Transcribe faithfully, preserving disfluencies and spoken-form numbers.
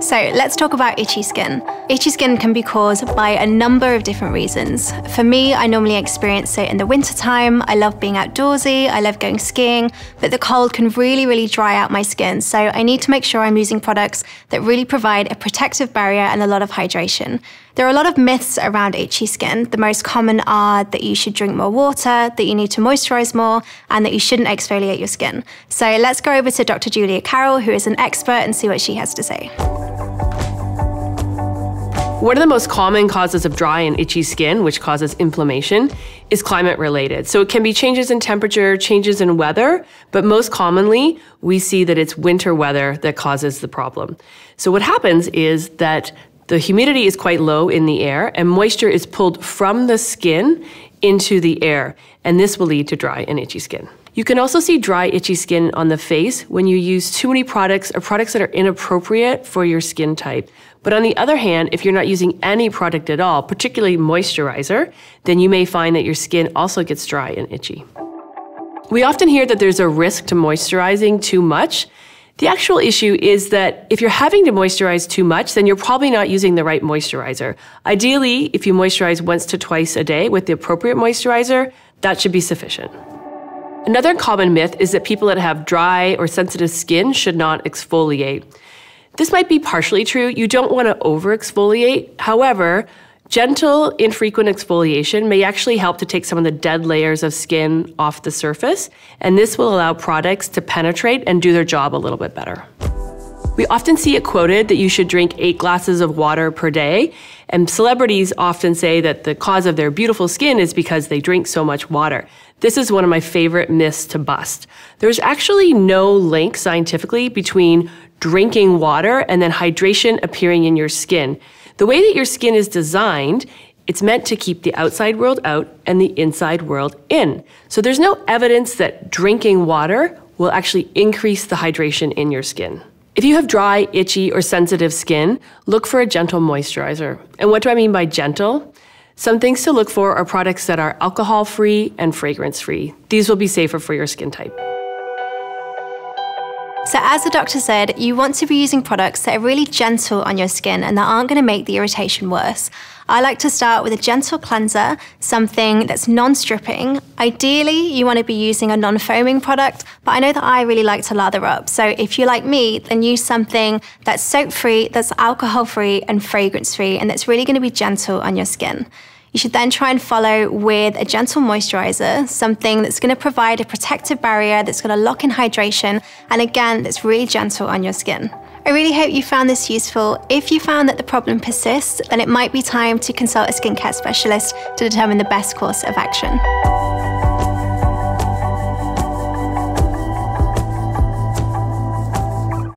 So let's talk about itchy skin. Itchy skin can be caused by a number of different reasons. For me, I normally experience it in the wintertime. I love being outdoorsy, I love going skiing, but the cold can really, really dry out my skin. So I need to make sure I'm using products that really provide a protective barrier and a lot of hydration. There are a lot of myths around itchy skin. The most common are that you should drink more water, that you need to moisturize more, and that you shouldn't exfoliate your skin. So let's go over to Doctor Julia Carroll, who is an expert, and see what she has to say. One of the most common causes of dry and itchy skin, which causes inflammation, is climate related. So it can be changes in temperature, changes in weather, but most commonly we see that it's winter weather that causes the problem. So what happens is that the humidity is quite low in the air and moisture is pulled from the skin into the air, and this will lead to dry and itchy skin. You can also see dry, itchy skin on the face when you use too many products or products that are inappropriate for your skin type. But on the other hand, if you're not using any product at all, particularly moisturizer, then you may find that your skin also gets dry and itchy. We often hear that there's a risk to moisturizing too much. The actual issue is that if you're having to moisturize too much, then you're probably not using the right moisturizer. Ideally, if you moisturize once to twice a day with the appropriate moisturizer, that should be sufficient. Another common myth is that people that have dry or sensitive skin should not exfoliate. This might be partially true. You don't want to over-exfoliate. However, gentle, infrequent exfoliation may actually help to take some of the dead layers of skin off the surface, and this will allow products to penetrate and do their job a little bit better. We often see it quoted that you should drink eight glasses of water per day, and celebrities often say that the cause of their beautiful skin is because they drink so much water. This is one of my favorite myths to bust. There's actually no link scientifically between drinking water and then hydration appearing in your skin. The way that your skin is designed, it's meant to keep the outside world out and the inside world in. So there's no evidence that drinking water will actually increase the hydration in your skin. If you have dry, itchy, or sensitive skin, look for a gentle moisturizer. And what do I mean by gentle? Some things to look for are products that are alcohol-free and fragrance-free. These will be safer for your skin type. So as the doctor said, you want to be using products that are really gentle on your skin and that aren't going to make the irritation worse. I like to start with a gentle cleanser, something that's non-stripping. Ideally, you want to be using a non-foaming product, but I know that I really like to lather up. So if you're like me, then use something that's soap-free, that's alcohol-free and fragrance-free, and that's really going to be gentle on your skin. You should then try and follow with a gentle moisturizer, something that's going to provide a protective barrier, that's going to lock in hydration, and again, that's really gentle on your skin. I really hope you found this useful. If you found that the problem persists, then it might be time to consult a skincare specialist to determine the best course of action.